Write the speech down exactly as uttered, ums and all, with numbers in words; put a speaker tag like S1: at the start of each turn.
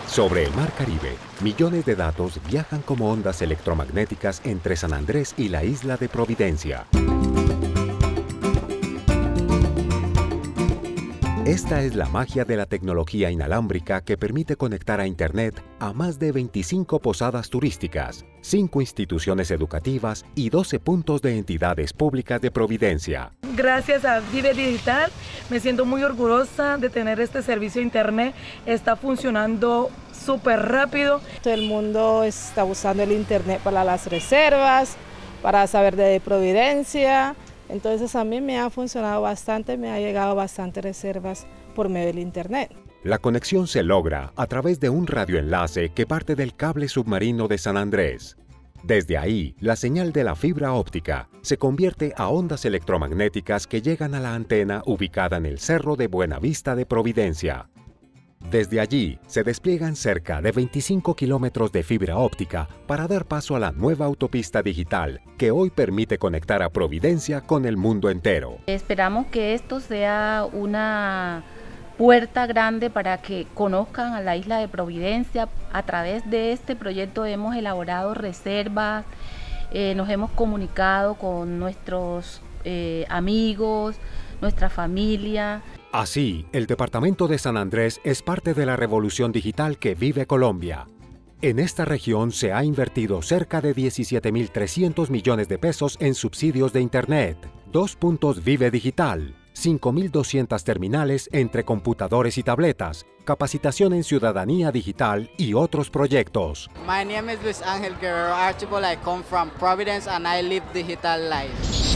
S1: Sobre el Mar Caribe, millones de datos viajan como ondas electromagnéticas entre San Andrés y la isla de Providencia. Esta es la magia de la tecnología inalámbrica que permite conectar a Internet a más de veinticinco posadas turísticas, cinco instituciones educativas y doce puntos de entidades públicas de Providencia.
S2: Gracias a Vive Digital me siento muy orgullosa de tener este servicio de Internet. Está funcionando súper rápido.
S3: Todo el mundo está usando el Internet para las reservas, para saber de Providencia. Entonces a mí me ha funcionado bastante, me ha llegado bastante reservas por medio del Internet.
S1: La conexión se logra a través de un radioenlace que parte del cable submarino de San Andrés. Desde ahí, la señal de la fibra óptica se convierte a ondas electromagnéticas que llegan a la antena ubicada en el Cerro de Buenavista de Providencia. Desde allí, se despliegan cerca de veinticinco kilómetros de fibra óptica para dar paso a la nueva autopista digital que hoy permite conectar a Providencia con el mundo entero.
S4: Esperamos que esto sea una puerta grande para que conozcan a la isla de Providencia. A través de este proyecto hemos elaborado reservas, eh, nos hemos comunicado con nuestros eh, amigos, nuestra familia.
S1: Así, el departamento de San Andrés es parte de la revolución digital que vive Colombia. En esta región se ha invertido cerca de diecisiete mil trescientos millones de pesos en subsidios de Internet, dos puntos Vive Digital, cinco mil doscientas terminales entre computadores y tabletas, capacitación en ciudadanía digital y otros proyectos.
S5: My name is Luis Angel Guerrero Archibald. I come from Providence and I live digital life.